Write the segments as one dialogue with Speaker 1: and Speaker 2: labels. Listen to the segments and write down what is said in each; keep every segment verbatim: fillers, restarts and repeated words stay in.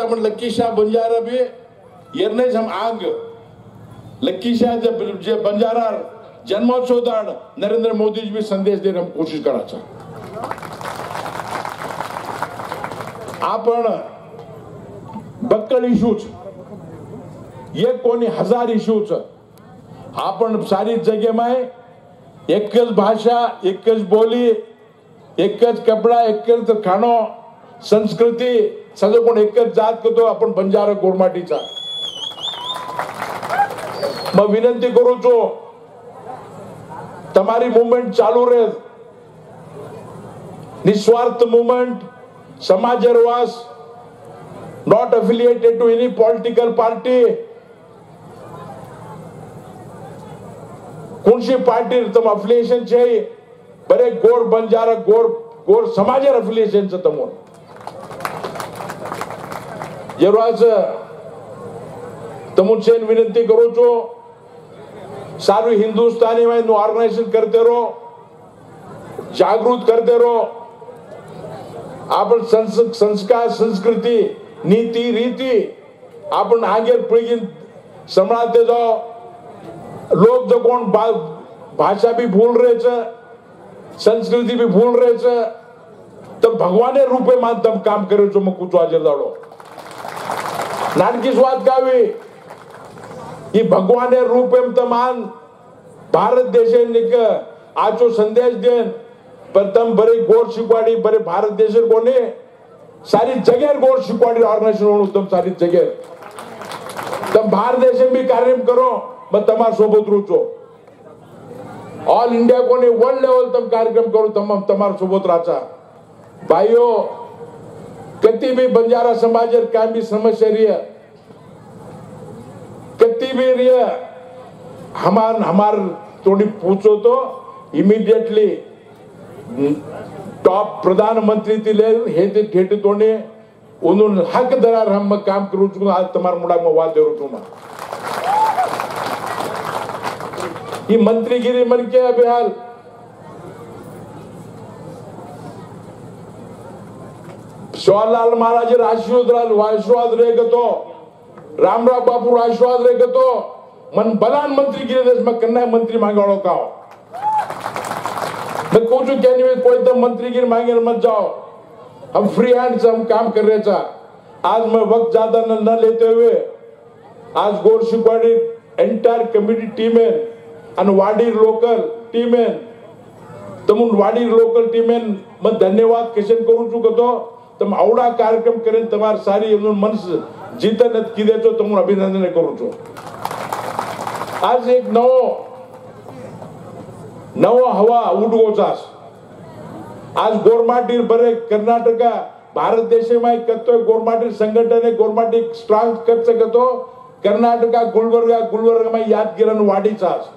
Speaker 1: आपण लक्की शाह बंजारा भी येरने हम आंग लक्की शाह जब जे बंजारा जन्मोत्सव दाड़ नरेंद्र मोदी जी भी संदेश देने हम कोशिश कराचा आपण बक्कळ इश्यूज ये कोणी हजार इश्यूज आपण सारी जगह में एकच भाषा एकच बोली एकच कपड़ा एकच खाणो संस्कृती सगळं कोण एकच जात करतो आपण बंजारा गोरमाटीचा मग विनंती करू छो તમારી મૂવમેન્ટ ચાલુ રહે નિસ્વાર્થ મૂવમેન્ટ સમાજરવાસ not affiliated to any political party कोणशी पार्टी तम अफिलिएशन छे बरे गोर बंजारा गोर गोर समाजर अफिलिएशन छ तमोन जरवाज तमुन से विनंती करू छो सारू हिंदुस्तानी में ऑर्गेनाइजेशन करते रहो जागृत करते रहो आपण संस्कार संस्कृती नीति रीति आपण आगे पिढी संभाळते जाओ लोग जो कोण भाषा भी भूल रहे छ संस्कृति भी भूल रहे छ तो भगवाने रूपे मान तम काम करे छो मग कुछ आजर दाडो नाटकी स्वाद गावी ये भगवाने रूपे तमान भारत देशे निक आजो संदेश देन पर तम बरे गोर शिकवाडी बरे भारत देश कोणी सारी जगह गोर शिकवाडी ऑर्गेनाइजेशन होणं तम सारी जगह तम भारत देशे भी कार्य करो मग तमार सोबत रुचो ऑल इंडिया कोणी वर्ल्ड लेवल तम कार्यक्रम करो तम तमार सोबत राचा भाइयों कति भी बंजारा समाज काय भी समस्या रही है कति भी रही है हमार हमार थोड़ी पूछो तो इमीडिएटली टॉप प्रधानमंत्री ती ले हे ते ठेटे तोने उन्होंने हक दरार हम काम करू चुका आज तमार मुड़ा में वाल देरो तुम ये मंत्रीगिरी मन के अभिहाल जवाहरलाल महाराज आशीर्वाद आशीर्वाद रहेगा तो रामराव बापू आशीर्वाद रहेगा तो मन बलान मंत्री गिरे देश में करना है मंत्री मांगो का मैं कुछ कहने में कोई तो मंत्री गिर मांगे मत जाओ हम फ्री हैंड से हम काम कर रहे था आज मैं वक्त ज्यादा न, न लेते हुए आज गोर शिकवाडी एंटायर कमिटी टीम है and वाडी लोकल टीम है तमुन वाडी लोकल टीम है मैं धन्यवाद किशन करू चुका तो तम आवडा कार्यक्रम करें तमार सारी मनस जीतन किदे तो तमुन अभिनंदन करू छो आज एक नवो नवो हवा उडगो जास आज गोरमाटी बरे कर्नाटका भारत देश में कतो गोरमाटी संगठन है गोरमाटी स्ट्रांग कर सकतो कर्नाटका गुलबर्गा गुलबर्गा में यादगिरन वाडी चास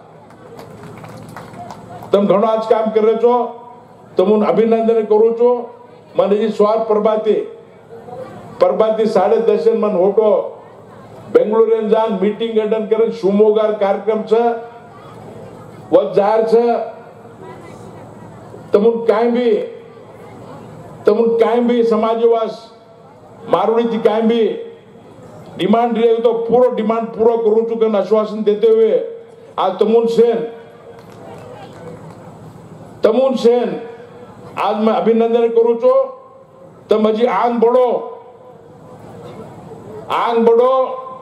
Speaker 1: तम घणो आज काम करे छो तमुन अभिनंदन करू छो मन जी स्वार प्रभाती प्रभाती साढ़े दस मन होटो बेंगलुरु जान मीटिंग अटेंड कर शिवमोगार कार्यक्रम छ वो जाहिर छ तमुन काई भी तमुन काई भी समाजवास मारुड़ी थी काई भी डिमांड रहे तो पूरा डिमांड पूरा करू चुके आश्वासन देते हुए आज तमुन सेन तमुन सेन आज मैं अभिनंदन करू छो तम हजी आंग बढ़ो आंग बढ़ो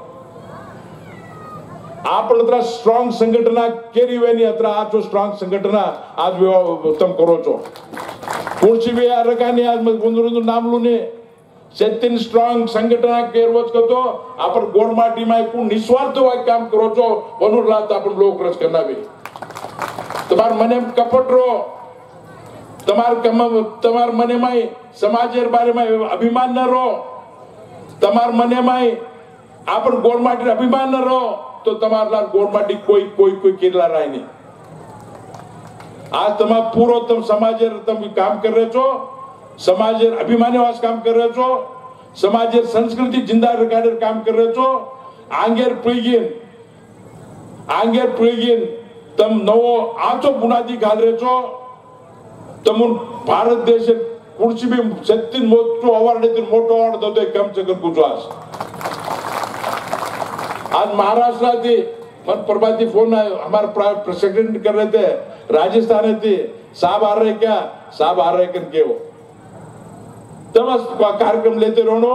Speaker 1: आपण अत्र स्ट्रॉंग संघटना केरी वेनी अत्र आजो स्ट्रॉंग संघटना आज तम करो छो पुढची बी रकानी आज मैं गुंदरुंदु नाम लुने सेतिन स्ट्रॉंग संघटना केरवच करतो आपण गोरमाटी में को निस्वार्थ वाक काम करो छो वनुर लात आपण लोक रस करना भी तमार मने कपट रो तमार कम तमार मने में समाजेर बारे में अभिमान न रो तमार मने में आपण गोरमाटी अभिमान न रो तो तमार लाल गोरमाटी कोई कोई कोई केरला राय नहीं आज तमार पूरो तम समाजेर तम काम कर रहे छो समाजेर अभिमानी वास काम कर रहे छो समाजेर संस्कृति जिंदा रखाडेर काम कर रहे छो आंगेर पिळगीन आंगेर पिळगीन तम नवो आचो बुनादी घाल रहे छो तमुन भारत देश पुढची बी सत्तीन मोठो अवॉर्ड येतील मोठो अवॉर्ड देतोय कमसेकम कुजवास आज महाराष्ट्र मन प्रभाती फोन हमारे सेक्रेटरी कर रहे थे राजस्थान थी साहब आ रहे क्या साहब आ रहे करके वो तब कार्यक्रम लेते रहो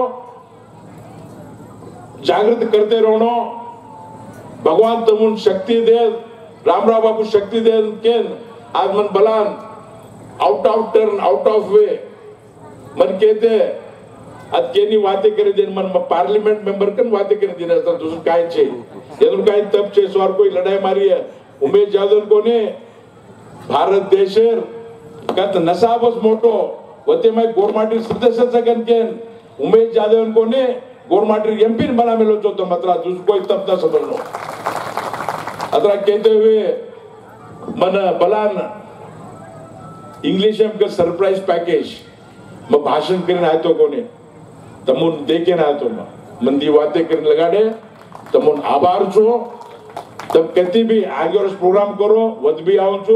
Speaker 1: जागृत करते रहो भगवान तुम शक्ति दे रामराव बाबू शक्ति दे के आज मन बलान out of turn out of way मन कहते आज केनी वाते करे दिन मन पार्लिमेंट मेंबर कन वाते करे दिन असं दुसरं काय छे यातून काय तप छे स्वार कोई लढाई मारी है उमेश जाधव को ने भारत देशर कत नसाबस मोटो होते मैं गोरमाटी सदस्य सगन के उमेश जाधव को ने गोरमाटी एमपी बना मिलो जो तो मतलब दूसरा कोई तब ना समझ लो अतरा कहते हुए मन बलान इंग्लिश में का सरप्राइज पैकेज मैं भाषण करने आया तो कोने तमुन देखे ना तो मंदी बातें करने लगाड़े तमुन आभार छो तब कहती भी आगे और प्रोग्राम करो वध भी आओ छो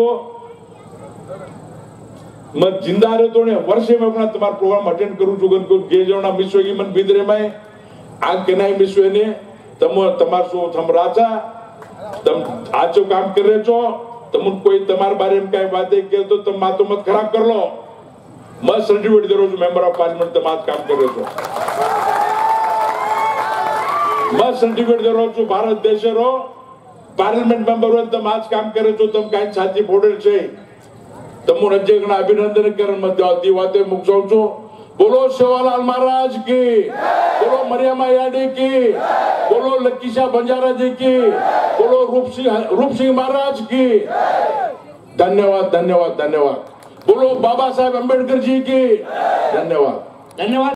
Speaker 1: मैं जिंदा रहे तो ने वर्षे में अपना तुम्हारा प्रोग्राम अटेंड करूं छो को गे जोना मिसवे की मन बिदरे में आग के नहीं मिसवे ने तम तमार सो थम राजा तम आजो काम कर रहे छो तमुन कोई तुम्हारे बारे में कई बातें के तो तुम मातो मत खराब कर लो मैं सर्टिफिकेट दे रहा हूँ मेंबर ऑफ पार्लियामेंट तुम आज काम कर रहे हो मैं सर्टिफिकेट दे रहा हूँ भारत देश रो पार्लियामेंट मेंबर हो तुम आज काम कर रहे हो तुम कहीं छाती फोड़े छे तुम राज्य गण अभिनंदन कर मत दीवाते मुक्सो छो बोलो सेवालाल महाराज की बोलो मरियमा यादव की बोलो लकीशा बंजारा जी की बोलो रूप सिंह रूप सिंह महाराज की धन्यवाद धन्यवाद धन्यवाद बोलो बाबा साहेब अम्बेडकर जी की धन्यवाद धन्यवाद।